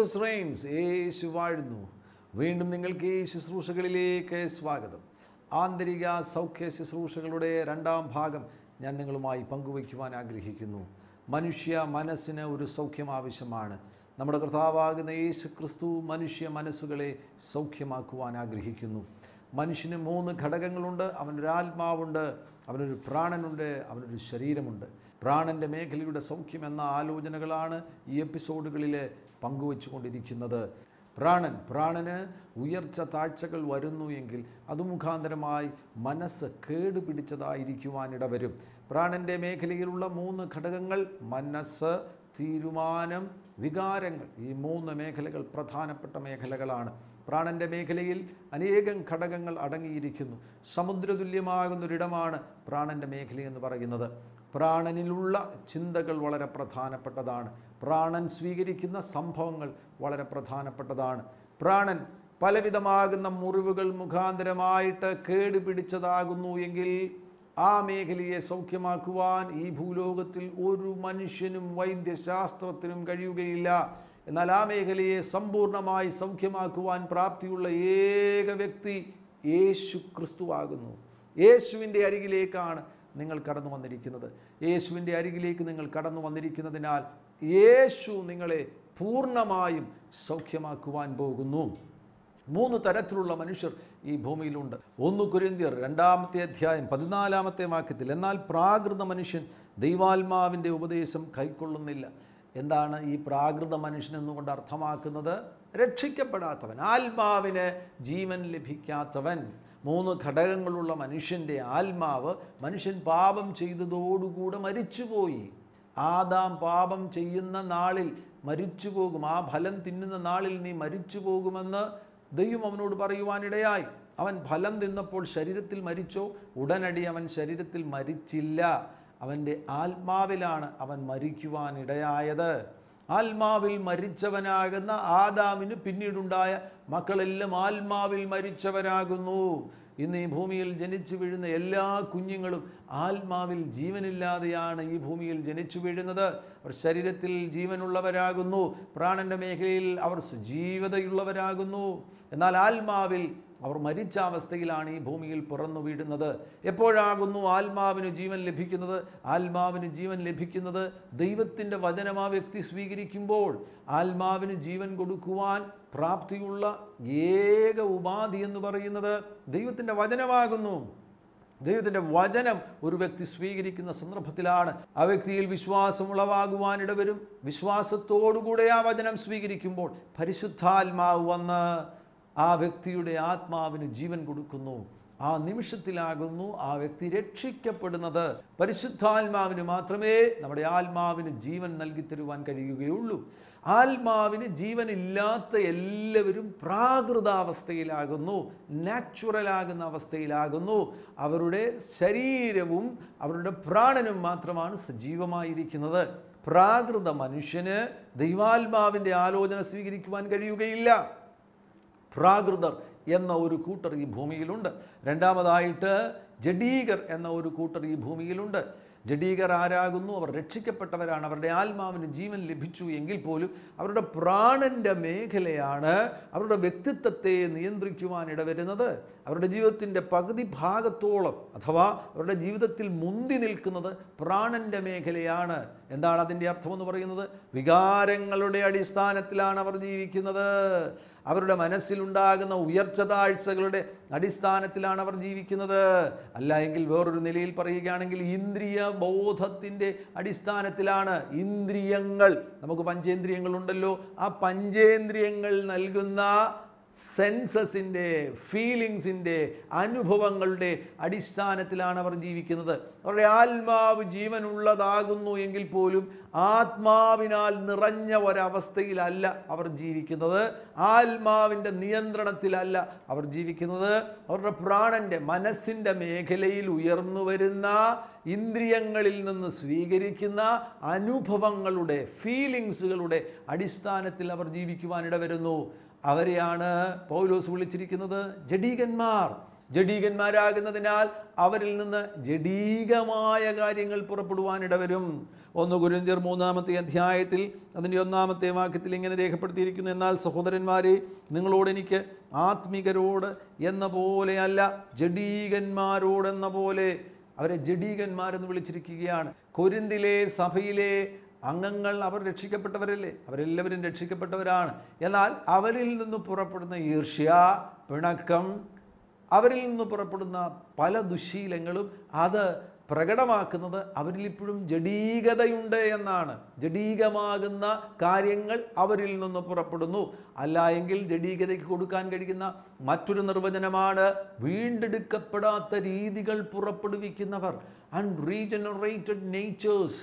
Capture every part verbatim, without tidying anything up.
Jesus Reigns, യേശു വാഴുന്നു. വീണ്ടും നിങ്ങൾക്ക് ഈ ശുശ്രൂഷകളിലേക്ക് സ്വാഗതം. ആന്തരിക സൗഖ്യ ശുശ്രൂഷകളുടെ രണ്ടാം ഭാഗം ഞാൻ നിങ്ങളുമായി പങ്കുവയ്ക്കുവാൻ ആഗ്രഹിക്കുന്നു. മനുഷ്യ മനസ്സിന് ഒരു സൗഖ്യം ആവശ്യമാണ്. നമ്മുടെ കർത്താവാകുന്ന യേശു ക്രിസ്തു മനുഷ്യ മനസ്സുകളെ സൗഖ്യമാക്കുവാൻ ആഗ്രഹിക്കുന്നു. മനുഷ്യന് മൂന്ന് ഘടകങ്ങളുണ്ട്. അവനൊരു ആത്മാവുണ്ട്, അവനൊരു പ്രാണനുണ്ട്, അവനൊരു ശരീരമുണ്ട്. പ്രാണൻ്റെ മേഖലയുടെ സൗഖ്യം എന്ന ആലോചനകളാണ് ഈ എപ്പിസോഡുകളിൽ പങ്കുവച്ചു കൊണ്ടിരിക്കുന്നത്. പ്രാണൻ പ്രാണന് ഉയർച്ച താഴ്ചകൾ വരുന്നു എങ്കിൽ അത് മുഖാന്തരമായി മനസ്സ് കേടുപിടിച്ചതായിരിക്കുവാനിടവരും. പ്രാണൻ്റെ മേഖലയിലുള്ള മൂന്ന് ഘടകങ്ങൾ മനസ്സ്, തീരുമാനം, വികാരങ്ങൾ. ഈ മൂന്ന് മേഖലകൾ പ്രധാനപ്പെട്ട മേഖലകളാണ്. പ്രാണൻ്റെ മേഖലയിൽ അനേകം ഘടകങ്ങൾ അടങ്ങിയിരിക്കുന്നു. സമുദ്രതുല്യമാകുന്നൊരിടമാണ് പ്രാണൻ്റെ മേഖലയെന്ന് പറയുന്നത്. പ്രാണനിലുള്ള ചിന്തകൾ വളരെ പ്രധാനപ്പെട്ടതാണ്. പ്രാണൻ സ്വീകരിക്കുന്ന സംഭവങ്ങൾ വളരെ പ്രധാനപ്പെട്ടതാണ്. പ്രാണൻ പലവിധമാകുന്ന മുറിവുകൾ മുഖാന്തരമായിട്ട് കേടുപിടിച്ചതാകുന്നു എങ്കിൽ ആ മേഖലയെ സൗഖ്യമാക്കുവാൻ ഈ ഭൂലോകത്തിൽ ഒരു മനുഷ്യനും വൈദ്യശാസ്ത്രത്തിനും കഴിയുകയില്ല. എന്നാൽ ആ മേഖലയെ സമ്പൂർണ്ണമായി സൗഖ്യമാക്കുവാൻ പ്രാപ്തിയുള്ള ഏക വ്യക്തി യേശു ക്രിസ്തുവാകുന്നു. യേശുവിൻ്റെ അരികിലേക്കാണ് നിങ്ങൾ കടന്നു വന്നിരിക്കുന്നത്. യേശുവിൻ്റെ അരികിലേക്ക് നിങ്ങൾ കടന്നു വന്നിരിക്കുന്നതിനാൽ യേശു നിങ്ങളെ പൂർണ്ണമായും സൗഖ്യമാക്കുവാൻ പോകുന്നു. മൂന്ന് തരത്തിലുള്ള മനുഷ്യർ ഈ ഭൂമിയിലുണ്ട്. ഒന്ന് കൊരിന്ത്യർ രണ്ടാമത്തെ അധ്യായം പതിനാലാമത്തെ വാക്യത്തിൽ, എന്നാൽ പ്രാകൃത മനുഷ്യൻ ദൈവാത്മാവിൻ്റെ ഉപദേശം കൈക്കൊള്ളുന്നില്ല. എന്താണ് ഈ പ്രാകൃത മനുഷ്യൻ എന്നുകൊണ്ട് അർത്ഥമാക്കുന്നത്? രക്ഷിക്കപ്പെടാത്തവൻ, ആത്മാവിന് ജീവൻ ലഭിക്കാത്തവൻ. മൂന്ന് ഘടകങ്ങളുള്ള മനുഷ്യൻ്റെ ആത്മാവ്, മനുഷ്യൻ പാപം ചെയ്തതോടുകൂടെ മരിച്ചുപോയി. ആദാം പാപം ചെയ്യുന്ന നാളിൽ മരിച്ചു പോകും, ആ ഫലം തിന്നുന്ന നാളിൽ നീ മരിച്ചു പോകുമെന്ന് ദൈവം അവനോട് പറയുവാനിടയായി. അവൻ ഫലം തിന്നപ്പോൾ ശരീരത്തിൽ മരിച്ചോ? ഉടനടി അവൻ ശരീരത്തിൽ മരിച്ചില്ല. അവൻ്റെ ആത്മാവിലാണ് അവൻ മരിക്കുവാനിടയായത്. ആത്മാവിൽ മരിച്ചവനാകുന്ന ആദാമിന് പിന്നീടുണ്ടായ മക്കളെല്ലാം ആത്മാവിൽ മരിച്ചവരാകുന്നു. ഇന്ന് ഈ ഭൂമിയിൽ ജനിച്ചു വീഴുന്ന എല്ലാ കുഞ്ഞുങ്ങളും ആത്മാവിൽ ജീവനില്ലാതെയാണ് ഈ ഭൂമിയിൽ ജനിച്ചു വീഴുന്നത്. അവർ ശരീരത്തിൽ ജീവനുള്ളവരാകുന്നു, പ്രാണൻ്റെ മേഖലയിൽ അവർ സജീവതയുള്ളവരാകുന്നു. എന്നാൽ ആത്മാവിൽ അവർ മരിച്ച അവസ്ഥയിലാണ് ഈ ഭൂമിയിൽ പിറന്നു വീഴുന്നത്. എപ്പോഴാകുന്നു ആത്മാവിന് ജീവൻ ലഭിക്കുന്നത്? ആത്മാവിന് ജീവൻ ലഭിക്കുന്നത് ദൈവത്തിൻ്റെ വചനം ആ വ്യക്തി സ്വീകരിക്കുമ്പോൾ. ആത്മാവിന് ജീവൻ കൊടുക്കുവാൻ പ്രാപ്തിയുള്ള ഏക ഉപാധി എന്ന് പറയുന്നത് ദൈവത്തിൻ്റെ വചനമാകുന്നു. ദൈവത്തിൻ്റെ വചനം ഒരു വ്യക്തി സ്വീകരിക്കുന്ന സന്ദർഭത്തിലാണ് ആ വ്യക്തിയിൽ വിശ്വാസം ഉളവാകുവാനിടവരും. വിശ്വാസത്തോടുകൂടെ ആ വചനം സ്വീകരിക്കുമ്പോൾ പരിശുദ്ധാത്മാവ് വന്ന് ആ വ്യക്തിയുടെ ആത്മാവിന് ജീവൻ കൊടുക്കുന്നു. ആ നിമിഷത്തിലാകുന്നു ആ വ്യക്തി രക്ഷിക്കപ്പെടുന്നത്. പരിശുദ്ധാത്മാവിന് മാത്രമേ നമ്മുടെ ആത്മാവിന് ജീവൻ നൽകി തരുവാൻ കഴിയുകയുള്ളൂ. ആത്മാവിന് ജീവനില്ലാത്ത എല്ലാവരും പ്രാകൃതാവസ്ഥയിലാകുന്നു, നാച്ചുറലാകുന്ന അവസ്ഥയിലാകുന്നു. അവരുടെ ശരീരവും അവരുടെ പ്രാണനും മാത്രമാണ് സജീവമായിരിക്കുന്നത്. പ്രാകൃത മനുഷ്യന് ദൈവാത്മാവിൻ്റെ ആലോചന സ്വീകരിക്കുവാൻ കഴിയുകയില്ല. പ്രാകൃതർ എന്ന ഒരു കൂട്ടർ ഈ ഭൂമിയിലുണ്ട്. രണ്ടാമതായിട്ട് ജഡീകർ എന്ന ഒരു കൂട്ടർ ഈ ഭൂമിയിലുണ്ട്. ജഡീകർ ആരാകുന്നു? അവർ രക്ഷിക്കപ്പെട്ടവരാണ്. അവരുടെ ആത്മാവിന് ജീവൻ ലഭിച്ചു എങ്കിൽ പോലും അവരുടെ പ്രാണൻ്റെ മേഖലയാണ് അവരുടെ വ്യക്തിത്വത്തെ നിയന്ത്രിക്കുവാൻ ഇടവരുന്നത്. അവരുടെ ജീവിതത്തിൻ്റെ പകുതി ഭാഗത്തോളം അഥവാ അവരുടെ ജീവിതത്തിൽ മുന്തി നിൽക്കുന്നത് പ്രാണൻ്റെ മേഖലയാണ്. എന്താണ് അതിൻ്റെ അർത്ഥമെന്ന് പറയുന്നത്? വികാരങ്ങളുടെ അടിസ്ഥാനത്തിലാണ് അവർ ജീവിക്കുന്നത്. അവരുടെ മനസ്സിലുണ്ടാകുന്ന ഉയർച്ച താഴ്ചകളുടെ അടിസ്ഥാനത്തിലാണ് അവർ ജീവിക്കുന്നത്. അല്ല എങ്കിൽ വേറൊരു നിലയിൽ പറയുകയാണെങ്കിൽ ഇന്ദ്രിയ ബോധത്തിൻ്റെ അടിസ്ഥാനത്തിലാണ്. ഇന്ദ്രിയങ്ങൾ, നമുക്ക് പഞ്ചേന്ദ്രിയങ്ങളുണ്ടല്ലോ, ആ പഞ്ചേന്ദ്രിയങ്ങൾ നൽകുന്ന സെൻസസിൻ്റെ, ഫീലിങ്സിൻ്റെ, അനുഭവങ്ങളുടെ അടിസ്ഥാനത്തിലാണ് അവർ ജീവിക്കുന്നത്. അവരുടെ ആത്മാവ് ജീവനുള്ളതാകുന്നു എങ്കിൽ പോലും ആത്മാവിനാൽ നിറഞ്ഞ ഒരവസ്ഥയിലല്ല അവർ ജീവിക്കുന്നത്. ആത്മാവിൻ്റെ നിയന്ത്രണത്തിലല്ല അവർ ജീവിക്കുന്നത്. അവരുടെ പ്രാണൻ്റെ, മനസ്സിൻ്റെ മേഖലയിൽ ഉയർന്നു വരുന്ന ഇന്ദ്രിയങ്ങളിൽ നിന്ന് സ്വീകരിക്കുന്ന അനുഭവങ്ങളുടെ, ഫീലിങ്സുകളുടെ അടിസ്ഥാനത്തിൽ അവർ ജീവിക്കുവാനിട വരുന്നു. അവരെയാണ് പൗലോസ് വിളിച്ചിരിക്കുന്നത് ജഡീകന്മാർ. ജഡീകന്മാരാകുന്നതിനാൽ അവരിൽ നിന്ന് ജഡീകമായ കാര്യങ്ങൾ പുറപ്പെടുവാനിടവരും. ഒന്ന് കൊരിന്ത്യർ മൂന്നാമത്തെ അധ്യായത്തിൽ അതിൻ്റെ ഒന്നാമത്തെ വാക്യത്തിൽ ഇങ്ങനെ രേഖപ്പെടുത്തിയിരിക്കുന്നു, എന്നാൽ സഹോദരന്മാരെ, നിങ്ങളോട് എനിക്ക് ആത്മികരോട് എന്ന പോലെയല്ല, ജഡീകന്മാരോടെന്ന പോലെ. അവരെ ജഡീകന്മാരെന്ന് വിളിച്ചിരിക്കുകയാണ്. കൊരിന്തിലെ സഭയിലെ അംഗങ്ങൾ അവർ രക്ഷിക്കപ്പെട്ടവരല്ലേ? അവരെല്ലാവരും രക്ഷിക്കപ്പെട്ടവരാണ്. എന്നാൽ അവരിൽ നിന്ന് പുറപ്പെടുന്ന ഈർഷ്യ, പിണക്കം, അവരിൽ നിന്ന് പുറപ്പെടുന്ന പല ദുശീലങ്ങളും അത് പ്രകടമാക്കുന്നത് അവരിൽ ഇപ്പോഴും ജഡീകതയുണ്ട് എന്നാണ്. ജഡീകമാകുന്ന കാര്യങ്ങൾ അവരിൽ നിന്ന് പുറപ്പെടുന്നു. അല്ല എങ്കിൽ ജഡീകതയ്ക്ക് കൊടുക്കാൻ കഴിയുന്ന മറ്റൊരു നിർവചനമാണ് വീണ്ടെടുക്കപ്പെടാത്ത രീതികൾ പുറപ്പെടുവിക്കുന്നവർ. അൺറീജനറേറ്റഡ് നേച്ചേഴ്സ്.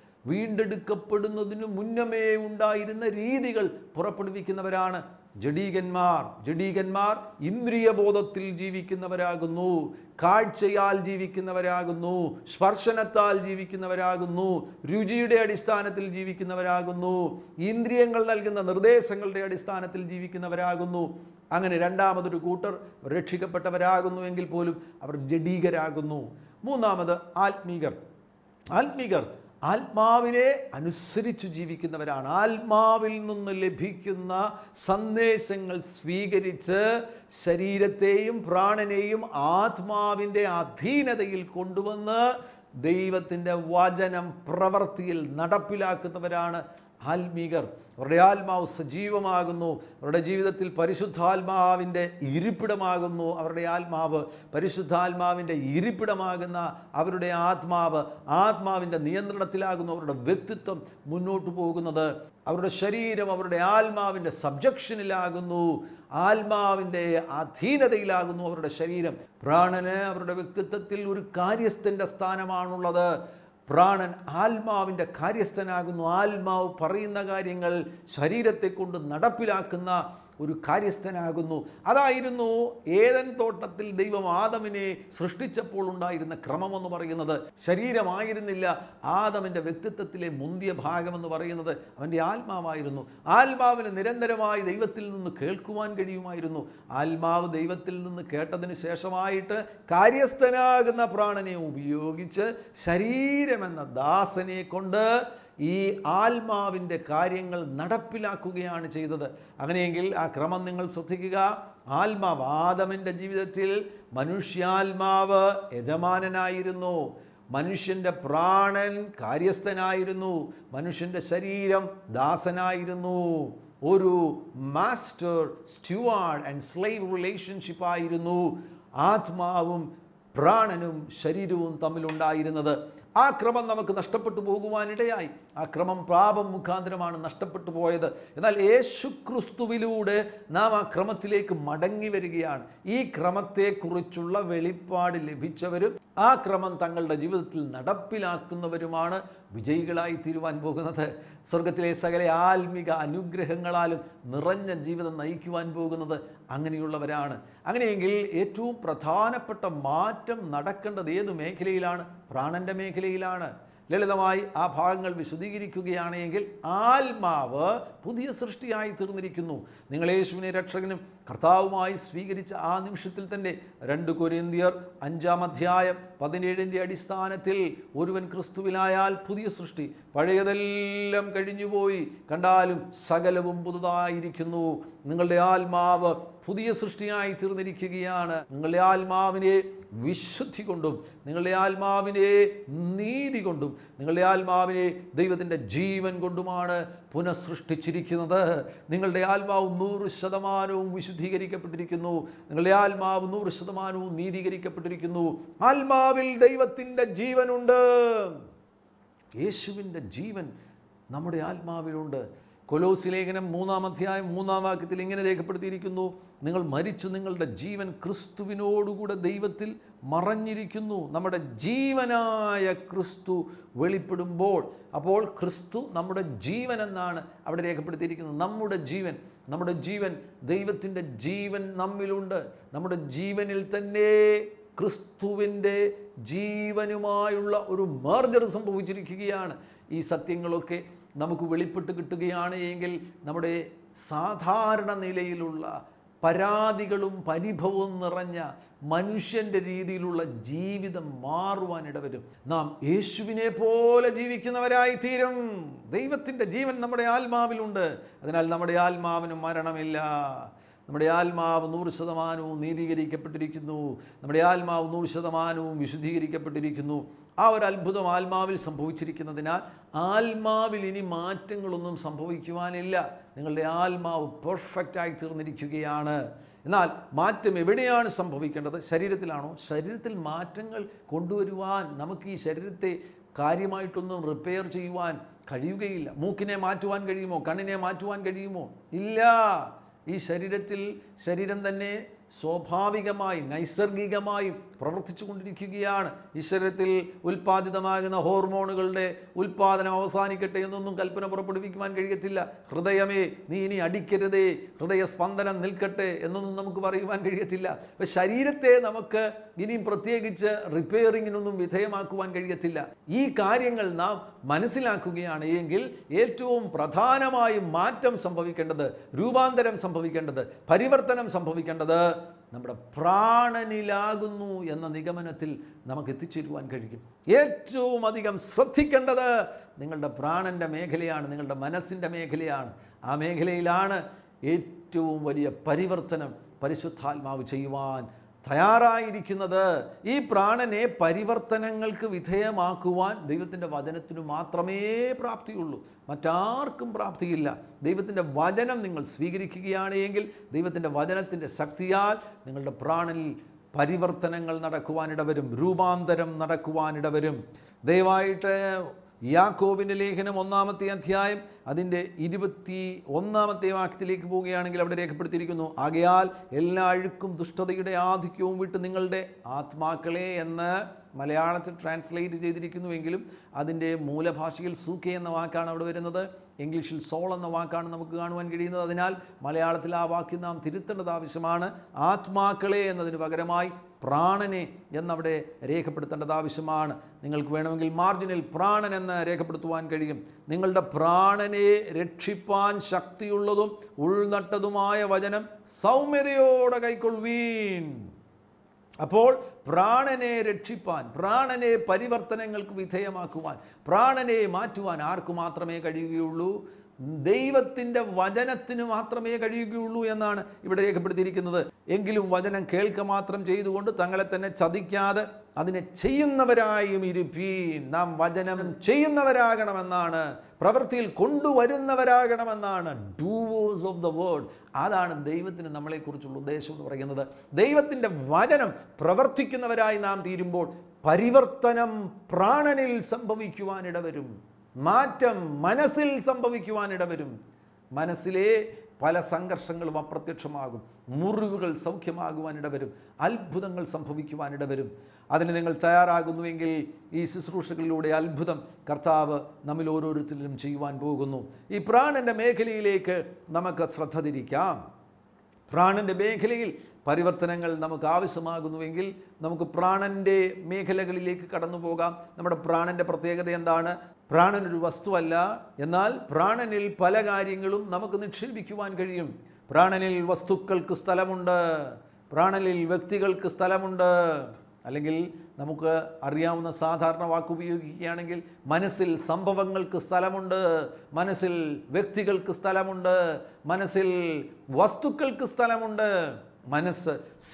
വീണ്ടെടുക്കപ്പെടുന്നതിന് മുന്നമേ ഉണ്ടായിരുന്ന രീതികൾ പുറപ്പെടുവിക്കുന്നവരാണ് ജഡീകന്മാർ. ജഡീകന്മാർ ഇന്ദ്രിയബോധത്തിൽ ജീവിക്കുന്നവരാകുന്നു, കാഴ്ചയാൽ ജീവിക്കുന്നവരാകുന്നു, സ്പർശനത്താൽ ജീവിക്കുന്നവരാകുന്നു, രുചിയുടെ അടിസ്ഥാനത്തിൽ ജീവിക്കുന്നവരാകുന്നു, ഇന്ദ്രിയങ്ങൾ നൽകുന്ന നിർദ്ദേശങ്ങളുടെ അടിസ്ഥാനത്തിൽ ജീവിക്കുന്നവരാകുന്നു. അങ്ങനെ രണ്ടാമതൊരു കൂട്ടർ രക്ഷിക്കപ്പെട്ടവരാകുന്നു എങ്കിൽ പോലും അവർ ജഡീകരാകുന്നു. മൂന്നാമത് ആത്മീകർ. ആത്മീകർ ആത്മാവിനെ അനുസരിച്ച് ജീവിക്കുന്നവരാണ്. ആത്മാവിൽ നിന്ന് ലഭിക്കുന്ന സന്ദേശങ്ങൾ സ്വീകരിച്ച് ശരീരത്തെയും പ്രാണനെയും ആത്മാവിൻ്റെ അധീനതയിൽ കൊണ്ടുവന്ന് ദൈവത്തിൻ്റെ വചനം പ്രവൃത്തിയിൽ നടപ്പിലാക്കുന്നവരാണ് ആത്മീകർ. അവരുടെ ആത്മാവ് സജീവമാകുന്നു. അവരുടെ ജീവിതത്തിൽ പരിശുദ്ധാത്മാവിൻ്റെ ഇരിപ്പിടമാകുന്നു. അവരുടെ ആത്മാവ് പരിശുദ്ധാത്മാവിൻ്റെ ഇരിപ്പിടമാകുന്ന അവരുടെ ആത്മാവ് ആത്മാവിൻ്റെ നിയന്ത്രണത്തിലാകുന്നു. അവരുടെ വ്യക്തിത്വം മുന്നോട്ട് പോകുന്നത്. അവരുടെ ശരീരം അവരുടെ ആത്മാവിൻ്റെ സബ്ജക്ഷനിലാകുന്നു, ആത്മാവിൻ്റെ അധീനതയിലാകുന്നു അവരുടെ ശരീരം. പ്രാണന് അവരുടെ വ്യക്തിത്വത്തിൽ ഒരു കാര്യസ്ഥൻ്റെ സ്ഥാനമാണുള്ളത്. പ്രാണൻ ആത്മാവിൻ്റെ കാര്യസ്ഥനാകുന്നു. ആത്മാവ് പറയുന്ന കാര്യങ്ങൾ ശരീരത്തെ കൊണ്ട് നടപ്പിലാക്കുന്ന ഒരു കാര്യസ്ഥനാകുന്നു. അതായിരുന്നു ഏദൻ തോട്ടത്തിൽ ദൈവം ആദമിനെ സൃഷ്ടിച്ചപ്പോൾ ഉണ്ടായിരുന്ന ക്രമമെന്ന് പറയുന്നത്. ശരീരമായിരുന്നില്ല ആദമിൻ്റെ വ്യക്തിത്വത്തിലെ മുന്തിയ ഭാഗമെന്ന് പറയുന്നത്, അവൻ്റെ ആത്മാവായിരുന്നു. ആത്മാവിന് നിരന്തരമായി ദൈവത്തിൽ നിന്ന് കേൾക്കുവാൻ കഴിയുമായിരുന്നു. ആത്മാവ് ദൈവത്തിൽ നിന്ന് കേട്ടതിന് ശേഷമായിട്ട് കാര്യസ്ഥനാകുന്ന പ്രാണനെ ഉപയോഗിച്ച് ശരീരമെന്ന ദാസനെ കൊണ്ട് ഈ ആത്മാവിൻ്റെ കാര്യങ്ങൾ നടപ്പിലാക്കുകയാണ് ചെയ്തത്. അങ്ങനെയെങ്കിൽ ആ ക്രമം നിങ്ങൾ ശ്രദ്ധിക്കുക. ആത്മാവ് ആദമിൻ്റെ ജീവിതത്തിൽ മനുഷ്യാത്മാവ് യജമാനനായിരുന്നു, മനുഷ്യൻ്റെ പ്രാണൻ കാര്യസ്ഥനായിരുന്നു, മനുഷ്യൻ്റെ ശരീരം ദാസനായിരുന്നു. ഒരു master steward and slave relationship ആയിരുന്നു ആത്മാവും പ്രാണനും ശരീരവും തമ്മിലുണ്ടായിരുന്നത്. ആ ക്രമം നമുക്ക് നഷ്ടപ്പെട്ടു പോകുവാനിടയായി. ആ ക്രമം പാപം മുഖാന്തരമാണ് നഷ്ടപ്പെട്ടു പോയത്. എന്നാൽ യേശു ക്രിസ്തുവിലൂടെ നാം ആ ക്രമത്തിലേക്ക് മടങ്ങി വരികയാണ്. ഈ ക്രമത്തെക്കുറിച്ചുള്ള വെളിപ്പാട് ലഭിച്ചവരും ആ ക്രമം തങ്ങളുടെ ജീവിതത്തിൽ നടപ്പിലാക്കുന്നവരുമാണ് വിജയികളായി തീരുവാൻ പോകുന്നത്. സ്വർഗത്തിലെ സകല ആത്മിക അനുഗ്രഹങ്ങളാലും നിറഞ്ഞ ജീവിതം നയിക്കുവാൻ പോകുന്നത് അങ്ങനെയുള്ളവരാണ്. അങ്ങനെയെങ്കിൽ ഏറ്റവും പ്രധാനപ്പെട്ട മാറ്റം നടക്കേണ്ടത് ഏത് മേഖലയിലാണ്? പ്രാണൻ്റെ മേഖലയിലാണ്. ലളിതമായി ആ ഭാഗങ്ങൾ വിശദീകരിക്കുകയാണെങ്കിൽ ആത്മാവ് പുതിയ സൃഷ്ടിയായി തീർന്നിരിക്കുന്നു. നിങ്ങൾ യേശുവിനെ രക്ഷകനും കർത്താവുമായി സ്വീകരിച്ച ആ നിമിഷത്തിൽ തന്നെ രണ്ട് കൊരിന്ത്യർ അഞ്ചാം അധ്യായം പതിനേഴിൻ്റെ അടിസ്ഥാനത്തിൽ ഒരുവൻ ക്രിസ്തുവിലായാൽ പുതിയ സൃഷ്ടി, പഴയതെല്ലാം കഴിഞ്ഞുപോയി, കണ്ടാലും സകലവും പുതുതായിരിക്കുന്നു. നിങ്ങളുടെ ആത്മാവ് പുതിയ സൃഷ്ടിയായി തീർന്നിരിക്കുകയാണ്. നിങ്ങളുടെ ആത്മാവിനെ വിശുദ്ധി കൊണ്ടും നിങ്ങളുടെ ആത്മാവിനെ നീതി കൊണ്ടും നിങ്ങളുടെ ആത്മാവിനെ ദൈവത്തിൻ്റെ ജീവൻ കൊണ്ടുമാണ് പുനഃസൃഷ്ടിച്ചിരിക്കുന്നത്. നിങ്ങളുടെ ആത്മാവ് നൂറ് ശതമാനവും വിശുദ്ധീകരിക്കപ്പെട്ടിരിക്കുന്നു. നിങ്ങളുടെ ആത്മാവ് നൂറ് ശതമാനവും നീതീകരിക്കപ്പെട്ടിരിക്കുന്നു. ആത്മാവിൽ ദൈവത്തിൻ്റെ ജീവനുണ്ട്. യേശുവിൻ്റെ ജീവൻ നമ്മുടെ ആത്മാവിലുണ്ട്. കൊലോസി ലേഖനം മൂന്നാം അധ്യായം മൂന്നാം വാക്യത്തിൽ ഇങ്ങനെ രേഖപ്പെടുത്തിയിരിക്കുന്നു, നിങ്ങൾ മരിച്ചു, നിങ്ങളുടെ ജീവൻ ക്രിസ്തുവിനോടുകൂടെ ദൈവത്തിൽ മറഞ്ഞിരിക്കുന്നു. നമ്മുടെ ജീവനായ ക്രിസ്തു വെളിപ്പെടുമ്പോൾ, അപ്പോൾ ക്രിസ്തു നമ്മുടെ ജീവൻ എന്നാണ് അവിടെ രേഖപ്പെടുത്തിയിരിക്കുന്നത്. നമ്മുടെ ജീവൻ നമ്മുടെ ജീവൻ ദൈവത്തിൻ്റെ ജീവൻ നമ്മിലുണ്ട്. നമ്മുടെ ജീവനിൽ തന്നെ ക്രിസ്തുവിൻ്റെ ജീവനുമായുള്ള ഒരു മെർജർ സംഭവിച്ചിരിക്കുകയാണ്. ഈ സത്യങ്ങളൊക്കെ നമുക്ക് വെളിപ്പെട്ട് കിട്ടുകയാണ് എങ്കിൽ നമ്മുടെ സാധാരണ നിലയിലുള്ള പരാതികളും പരിഭവവും നിറഞ്ഞ മനുഷ്യൻ്റെ രീതിയിലുള്ള ജീവിതം മാറുവാനിടവരും. നാം യേശുവിനെ പോലെ ജീവിക്കുന്നവരായി തീരും. ദൈവത്തിൻ്റെ ജീവൻ നമ്മുടെ ആത്മാവിലുണ്ട്. അതിനാൽ നമ്മുടെ ആത്മാവിന് മരണമില്ല. നമ്മുടെ ആത്മാവ് നൂറ് ശതമാനവും നീതീകരിക്കപ്പെട്ടിരിക്കുന്നു. നമ്മുടെ ആത്മാവ് നൂറ് ശതമാനവും വിശുദ്ധീകരിക്കപ്പെട്ടിരിക്കുന്നു. ആ ഒരു അത്ഭുതം ആത്മാവിൽ സംഭവിച്ചിരിക്കുന്നതിനാൽ ആത്മാവിൽ ഇനി മാറ്റങ്ങളൊന്നും സംഭവിക്കുവാനില്ല. നിങ്ങളുടെ ആത്മാവ് പെർഫെക്റ്റായി തീർന്നിരിക്കുകയാണ്. എന്നാൽ മാറ്റം എവിടെയാണ് സംഭവിക്കേണ്ടത്? ശരീരത്തിലാണോ? ശരീരത്തിൽ മാറ്റങ്ങൾ കൊണ്ടുവരുവാൻ നമുക്ക് ഈ ശരീരത്തെ കാര്യമായിട്ടൊന്നും റിപ്പയർ ചെയ്യുവാൻ കഴിയുകയില്ല. മൂക്കിനെ മാറ്റുവാൻ കഴിയുമോ? കണ്ണിനെ മാറ്റുവാൻ കഴിയുമോ? ഇല്ല. ഈ ശരീരത്തിൽ ശരീരം തന്നെ സ്വാഭാവികമായി നൈസർഗികമായി പ്രവർത്തിച്ചു കൊണ്ടിരിക്കുകയാണ്. ഈ ശരീരത്തിൽ ഉൽപ്പാദിതമാകുന്ന ഹോർമോണുകളുടെ ഉൽപ്പാദനം അവസാനിക്കട്ടെ എന്നൊന്നും കൽപ്പന പുറപ്പെടുവിക്കുവാൻ കഴിയത്തില്ല. ഹൃദയമേ നീ ഇനി അടിക്കരുതേ, ഹൃദയസ്പന്ദനം നിൽക്കട്ടെ എന്നൊന്നും നമുക്ക് പറയുവാൻ കഴിയത്തില്ല. അപ്പം ശരീരത്തെ നമുക്ക് ഇനിയും പ്രത്യേകിച്ച് റിപ്പയറിങ്ങിനൊന്നും വിധേയമാക്കുവാൻ കഴിയത്തില്ല. ഈ കാര്യങ്ങൾ നാം മനസ്സിലാക്കുകയാണ് എങ്കിൽ ഏറ്റവും പ്രധാനമായും മാറ്റം സംഭവിക്കേണ്ടത്, രൂപാന്തരം സംഭവിക്കേണ്ടത്, പരിവർത്തനം സംഭവിക്കേണ്ടത് നമ്മുടെ പ്രാണനിലാകുന്നു എന്ന നിഗമനത്തിൽ നമുക്ക് എത്തിച്ചേരുവാൻ കഴിയും. ഏറ്റവും അധികം ശ്രദ്ധിക്കേണ്ടത് നിങ്ങളുടെ പ്രാണൻ്റെ മേഖലയാണ്, നിങ്ങളുടെ മനസ്സിൻ്റെ മേഖലയാണ്. ആ മേഖലയിലാണ് ഏറ്റവും വലിയ പരിവർത്തനം പരിശുദ്ധാത്മാവ് ചെയ്യുവാൻ തയ്യാറായിരിക്കുന്നത്. ഈ പ്രാണനെ പരിവർത്തനങ്ങൾക്ക് വിധേയമാക്കുവാൻ ദൈവത്തിൻ്റെ വചനത്തിനു മാത്രമേ പ്രാപ്തിയുള്ളൂ, മറ്റാർക്കും പ്രാപ്തിയില്ല. ദൈവത്തിൻ്റെ വചനം നിങ്ങൾ സ്വീകരിക്കുകയാണ് എങ്കിൽ ദൈവത്തിൻ്റെ വചനത്തിൻ്റെ ശക്തിയാൽ നിങ്ങളുടെ പ്രാണനിൽ പരിവർത്തനങ്ങൾ നടക്കുവാനിടവരും, രൂപാന്തരം നടക്കുവാനിടവരും. ദയവായിട്ട് യാക്കോബിൻ്റെ ലേഖനം ഒന്നാമത്തെ അധ്യായം അതിൻ്റെ ഇരുപത്തി ഒന്നാമത്തെ വാക്യത്തിലേക്ക് പോവുകയാണെങ്കിൽ അവിടെ രേഖപ്പെടുത്തിയിരിക്കുന്നു, ആകയാൽ എല്ലാ അഴുക്കും ദുഷ്ടതയുടെ ആധിക്യവും വിട്ട് നിങ്ങളുടെ ആത്മാക്കളെ എന്ന് മലയാളത്തിൽ ട്രാൻസ്ലേറ്റ് ചെയ്തിരിക്കുന്നുവെങ്കിലും അതിൻ്റെ മൂലഭാഷയിൽ സൂക്കെ എന്ന വാക്കാണ് അവിടെ വരുന്നത്. ഇംഗ്ലീഷിൽ സോൾ എന്ന വാക്കാണ് നമുക്ക് കാണുവാൻ കഴിയുന്നത്. അതിനാൽ മലയാളത്തിൽ ആ വാക്യം നാം തിരുത്തേണ്ടത് ആവശ്യമാണ്. ആത്മാക്കളെ എന്നതിന് പകരമായി പ്രാണനെ എന്നവിടെ രേഖപ്പെടുത്തേണ്ടത് ആവശ്യമാണ്. നിങ്ങൾക്ക് വേണമെങ്കിൽ മാർജിനിൽ പ്രാണൻ എന്ന് രേഖപ്പെടുത്തുവാൻ കഴിയും. നിങ്ങളുടെ പ്രാണനെ രക്ഷിപ്പാൻ ശക്തിയുള്ളതും ഉൾനട്ടതുമായ വചനം സൗമ്യതയോടെ കൈക്കൊള്ളുവീൻ. അപ്പോൾ പ്രാണനെ രക്ഷിപ്പാൻ, പ്രാണനെ പരിവർത്തനങ്ങൾക്ക് വിധേയമാക്കുവാൻ, പ്രാണനെ മാറ്റുവാൻ ആർക്കു മാത്രമേ കഴിയുകയുള്ളൂ? ദൈവത്തിൻ്റെ വചനത്തിന് മാത്രമേ കഴിയുകയുള്ളൂ എന്നാണ് ഇവിടെ രേഖപ്പെടുത്തിയിരിക്കുന്നത്. എങ്കിലും വചനം കേൾക്ക മാത്രം ചെയ്തുകൊണ്ട് തങ്ങളെ തന്നെ ചതിക്കാതെ അതിനെ ചെയ്യുന്നവരായും ഇരുപ്പീൻ. നാം വചനം ചെയ്യുന്നവരാകണമെന്നാണ്, പ്രവൃത്തിയിൽ കൊണ്ടുവരുന്നവരാകണമെന്നാണ്. Doers of the word. അതാണ് ദൈവത്തിന് നമ്മളെക്കുറിച്ചുള്ള ഉദ്ദേശം എന്ന് പറയുന്നത്. ദൈവത്തിൻ്റെ വചനം പ്രവർത്തിക്കുന്നവരായി നാം തീരുമ്പോൾ പരിവർത്തനം പ്രാണനിൽ സംഭവിക്കുവാനിടവരും, മാറ്റം മനസ്സിൽ സംഭവിക്കുവാനിടവരും. മനസ്സിലെ പല സംഘർഷങ്ങളും അപ്രത്യക്ഷമാകും, മുറിവുകൾ സൗഖ്യമാകുവാനിടവരും, അത്ഭുതങ്ങൾ സംഭവിക്കുവാനിടവരും. അതിന് നിങ്ങൾ തയ്യാറാകുന്നുവെങ്കിൽ ഈ ശുശ്രൂഷകളിലൂടെ അത്ഭുതം കർത്താവ് നമ്മിൽ ഓരോരുത്തരിലും ചെയ്യുവാൻ പോകുന്നു. ഈ പ്രാണൻ്റെ മേഖലയിലേക്ക് നമുക്ക് ശ്രദ്ധ തിരിക്കാം. പ്രാണൻ്റെ മേഖലയിൽ പരിവർത്തനങ്ങൾ നമുക്ക് ആവശ്യമാകുന്നുവെങ്കിൽ നമുക്ക് പ്രാണൻ്റെ മേഖലകളിലേക്ക് കടന്നു പോകാം. നമ്മുടെ പ്രാണൻ്റെ പ്രത്യേകത എന്താണ്? പ്രാണനൊരു വസ്തുവല്ല, എന്നാൽ പ്രാണനിൽ പല കാര്യങ്ങളും നമുക്ക് നിക്ഷേപിക്കുവാൻ കഴിയും. പ്രാണനിൽ വസ്തുക്കൾക്ക് സ്ഥലമുണ്ട്, പ്രാണനിൽ വ്യക്തികൾക്ക് സ്ഥലമുണ്ട്. അല്ലെങ്കിൽ നമുക്ക് അറിയാവുന്ന സാധാരണ വാക്ക് ഉപയോഗിക്കുകയാണെങ്കിൽ മനസ്സിൽ സംഭവങ്ങൾക്ക് സ്ഥലമുണ്ട്, മനസ്സിൽ വ്യക്തികൾക്ക് സ്ഥലമുണ്ട്, മനസ്സിൽ വസ്തുക്കൾക്ക് സ്ഥലമുണ്ട്. മനസ്സ്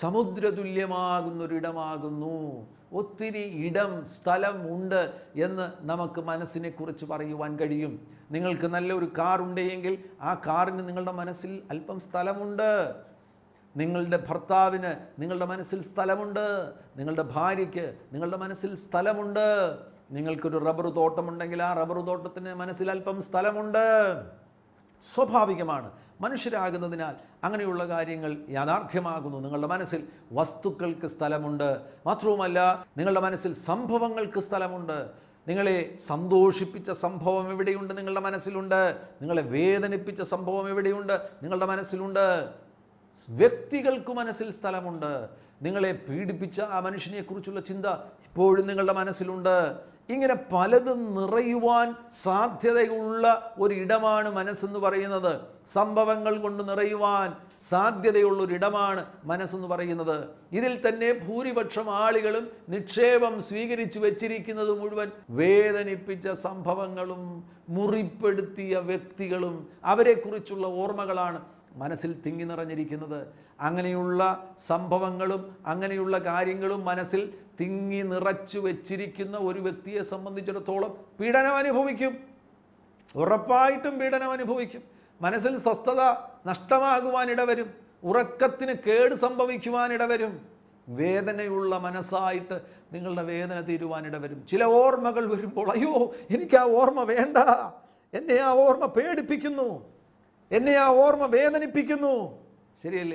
സമുദ്രതുല്യമാകുന്നൊരിടമാകുന്നു. ഒത്തിരി ഇടം, സ്ഥലം ഉണ്ട് എന്ന് നമുക്ക് മനസ്സിനെക്കുറിച്ച് പറയുവാൻ കഴിയും. നിങ്ങൾക്ക് നല്ലൊരു കാറുണ്ടെങ്കിൽ ആ കാറിന് നിങ്ങളുടെ മനസ്സിൽ അല്പം സ്ഥലമുണ്ട്. നിങ്ങളുടെ ഭർത്താവിന് നിങ്ങളുടെ മനസ്സിൽ സ്ഥലമുണ്ട്, നിങ്ങളുടെ ഭാര്യയ്ക്ക് നിങ്ങളുടെ മനസ്സിൽ സ്ഥലമുണ്ട്. നിങ്ങൾക്കൊരു റബ്ബർ തോട്ടമുണ്ടെങ്കിൽ ആ റബ്ബർ തോട്ടത്തിന് മനസ്സിൽ അല്പം സ്ഥലമുണ്ട്. സ്വാഭാവികമാണ്, മനുഷ്യരാകുന്നതിനാൽ അങ്ങനെയുള്ള കാര്യങ്ങൾ യാഥാർത്ഥ്യമാകുന്നു. നിങ്ങളുടെ മനസ്സിൽ വസ്തുക്കൾക്ക് സ്ഥലമുണ്ട്. മാത്രവുമല്ല, നിങ്ങളുടെ മനസ്സിൽ സംഭവങ്ങൾക്ക് സ്ഥലമുണ്ട്. നിങ്ങളെ സന്തോഷിപ്പിച്ച സംഭവം എവിടെയുണ്ട്? നിങ്ങളുടെ മനസ്സിലുണ്ട്. നിങ്ങളെ വേദനിപ്പിച്ച സംഭവം എവിടെയുണ്ട്? നിങ്ങളുടെ മനസ്സിലുണ്ട്. വ്യക്തികൾക്ക് മനസ്സിൽ സ്ഥലമുണ്ട്. നിങ്ങളെ പീഡിപ്പിച്ച ആ മനുഷ്യനെക്കുറിച്ചുള്ള ചിന്ത ഇപ്പോഴും നിങ്ങളുടെ മനസ്സിലുണ്ട്. ഇങ്ങനെ പലതും നിറയുവാൻ സാധ്യതയുള്ള ഒരിടമാണ് മനസ്സെന്ന് പറയുന്നത്. സംഭവങ്ങൾ കൊണ്ട് നിറയുവാൻ സാധ്യതയുള്ളൊരിടമാണ് മനസ്സെന്ന് പറയുന്നത്. ഇതിൽ തന്നെ ഭൂരിപക്ഷം ആളുകളും നിക്ഷേപം സ്വീകരിച്ചു വച്ചിരിക്കുന്നത് മുഴുവൻ വേദനിപ്പിച്ച സംഭവങ്ങളും മുറിപ്പെടുത്തിയ വ്യക്തികളും അവരെക്കുറിച്ചുള്ള ഓർമ്മകളാണ് മനസ്സിൽ തിങ്ങി നിറഞ്ഞിരിക്കുന്നത്. അങ്ങനെയുള്ള സംഭവങ്ങളും അങ്ങനെയുള്ള കാര്യങ്ങളും മനസ്സിൽ തിങ്ങി നിറച്ചു വെച്ചിരിക്കുന്ന ഒരു വ്യക്തിയെ സംബന്ധിച്ചിടത്തോളം പീഡനം അനുഭവിക്കും, ഉറപ്പായിട്ടും പീഡനം അനുഭവിക്കും. മനസ്സിൽ സ്വസ്ഥത നഷ്ടമാകുവാനിടവരും, ഉറക്കത്തിന് കേട് സംഭവിക്കുവാനിടവരും. വേദനയുള്ള മനസ്സായിട്ട് നിങ്ങളുടെ വേദന തീരുവാനിടവരും. ചില ഓർമ്മകൾ വരുമ്പോൾ അയ്യോ എനിക്ക് ആ ഓർമ്മ വേണ്ട, എന്നെ ആ ഓർമ്മ പേടിപ്പിക്കുന്നു, എന്നെ ആ ഓർമ്മ വേദനിപ്പിക്കുന്നു. ശരിയല്ലേ?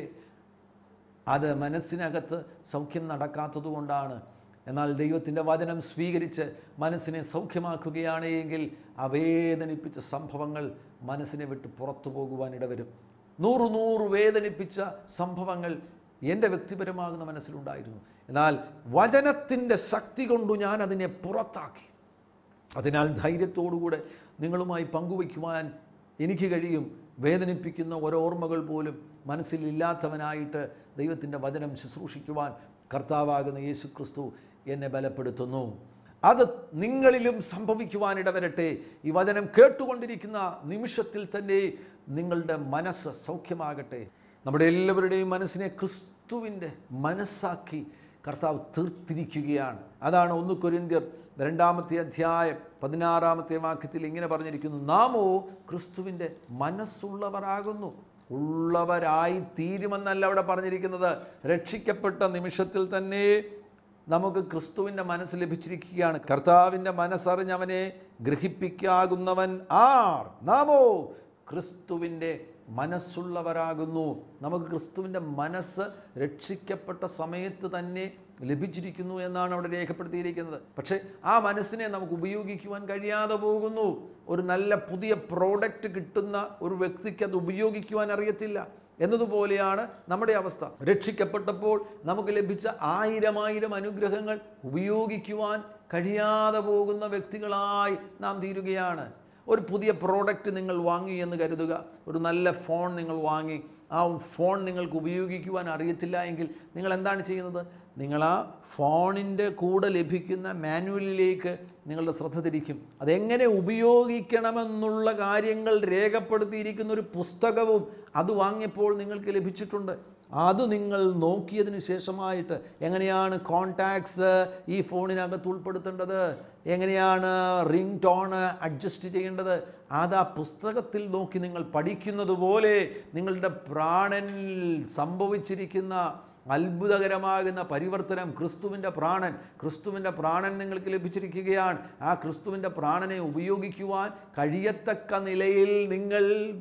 അത് മനസ്സിനകത്ത് സൗഖ്യം നടക്കാത്തത് കൊണ്ടാണ്. എന്നാൽ ദൈവത്തിൻ്റെ വചനം സ്വീകരിച്ച് മനസ്സിനെ സൗഖ്യമാക്കുകയാണ് എങ്കിൽ ആ വേദനിപ്പിച്ച സംഭവങ്ങൾ മനസ്സിനെ വിട്ട് പുറത്തു പോകുവാനിടവരും. നൂറ് നൂറ് വേദനിപ്പിച്ച സംഭവങ്ങൾ എൻ്റെ വ്യക്തിപരമാകുന്ന മനസ്സിലുണ്ടായിരുന്നു. എന്നാൽ വചനത്തിൻ്റെ ശക്തി കൊണ്ടു ഞാൻ അതിനെ പുറത്താക്കി. അതിനാൽ ധൈര്യത്തോടുകൂടെ നിങ്ങളുമായി പങ്കുവയ്ക്കുവാൻ എനിക്ക് കഴിയും. വേദനിപ്പിക്കുന്ന ഓരോർമ്മകൾ പോലും മനസ്സിലില്ലാത്തവനായിട്ട് ദൈവത്തിൻ്റെ വചനം ശുശ്രൂഷിക്കുവാൻ കർത്താവാകുന്ന യേശു ക്രിസ്തു എന്നെ ബലപ്പെടുത്തുന്നു. അത് നിങ്ങളിലും സംഭവിക്കുവാനിടവരട്ടെ. ഈ വചനം കേട്ടുകൊണ്ടിരിക്കുന്ന നിമിഷത്തിൽ തന്നെ നിങ്ങളുടെ മനസ്സ് സൗഖ്യമാകട്ടെ. നമ്മുടെ എല്ലാവരുടെയും മനസ്സിനെ ക്രിസ്തുവിൻ്റെ മനസ്സാക്കി കർത്താവ് തീർത്തിരിക്കുകയാണ്. അതാണ് ഒന്ന് കൊരിന്ത്യർ രണ്ടാമത്തെ അധ്യായം പതിനാറാമത്തെ വാക്യത്തിൽ ഇങ്ങനെ പറഞ്ഞിരിക്കുന്നു, നാമോ ക്രിസ്തുവിൻ്റെ മനസ്സുള്ളവരാകുന്നു. ഉള്ളവരായി തീരുമെന്നല്ല അവിടെ പറഞ്ഞിരിക്കുന്നത്. രക്ഷിക്കപ്പെട്ട നിമിഷത്തിൽ തന്നെ നമുക്ക് ക്രിസ്തുവിൻ്റെ മനസ്സ് ലഭിച്ചിരിക്കുകയാണ്. കർത്താവിൻ്റെ മനസ്സറിഞ്ഞവനെ ഗ്രഹിപ്പിക്കാകുന്നവൻ ആർ? നാമോ ക്രിസ്തുവിൻ്റെ മനസ്സുള്ളവരാകുന്നു. നമുക്ക് ക്രിസ്തുവിൻ്റെ മനസ്സ് രക്ഷിക്കപ്പെട്ട സമയത്ത് തന്നെ ലഭിച്ചിരിക്കുന്നു എന്നാണ് അവിടെ രേഖപ്പെടുത്തിയിരിക്കുന്നത്. പക്ഷേ ആ മനസ്സിനെ നമുക്ക് ഉപയോഗിക്കുവാൻ കഴിയാതെ പോകുന്നു. ഒരു നല്ല പുതിയ പ്രോഡക്റ്റ് കിട്ടുന്ന ഒരു വ്യക്തിക്ക് അത് ഉപയോഗിക്കുവാൻ അറിയത്തില്ല എന്നതുപോലെയാണ് നമ്മുടെ അവസ്ഥ. രക്ഷിക്കപ്പെട്ടപ്പോൾ നമുക്ക് ലഭിച്ച ആയിരം ആയിരം അനുഗ്രഹങ്ങൾ ഉപയോഗിക്കുവാൻ കഴിയാതെ പോകുന്ന വ്യക്തികളായി നാം തീരുകയാണ്. ഒരു പുതിയ പ്രോഡക്റ്റ് നിങ്ങൾ വാങ്ങി എന്ന് കരുതുക. ഒരു നല്ല ഫോൺ നിങ്ങൾ വാങ്ങി, ആ ഫോൺ നിങ്ങൾക്ക് ഉപയോഗിക്കുവാൻ അറിയത്തില്ല എങ്കിൽ നിങ്ങൾ എന്താണ് ചെയ്യുന്നത്? നിങ്ങൾ ആ ഫോണിൻ്റെ കൂടെ ലഭിക്കുന്ന മാനുവലിലേക്ക് നിങ്ങളുടെ ശ്രദ്ധ തിരിക്കും. അതെങ്ങനെ ഉപയോഗിക്കണമെന്നുള്ള കാര്യങ്ങൾ രേഖപ്പെടുത്തിയിരിക്കുന്ന ഒരു പുസ്തകവും അത് വാങ്ങിയപ്പോൾ നിങ്ങൾക്ക് ലഭിച്ചിട്ടുണ്ട്. അത് നിങ്ങൾ നോക്കിയതിന് ശേഷമായിട്ട് എങ്ങനെയാണ് കോൺടാക്ട്സ് ഈ ഫോണിനകത്ത് ഉൾപ്പെടുത്തേണ്ടത്, എങ്ങനെയാണ് റിംഗ് ടോണ് അഡ്ജസ്റ്റ് ചെയ്യേണ്ടത്, അത് ആ പുസ്തകത്തിൽ നോക്കി നിങ്ങൾ പഠിക്കുന്നത് പോലെ നിങ്ങളുടെ പ്രാണനിൽ സംഭവിച്ചിരിക്കുന്ന അത്ഭുതകരമാകുന്ന പരിവർത്തനം, ക്രിസ്തുവിൻ്റെ പ്രാണൻ ക്രിസ്തുവിൻ്റെ പ്രാണൻ നിങ്ങൾക്ക് ലഭിച്ചിരിക്കുകയാണ്. ആ ക്രിസ്തുവിൻ്റെ പ്രാണനെ ഉപയോഗിക്കുവാൻ കഴിയത്തക്ക നിലയിൽ നിങ്ങൾ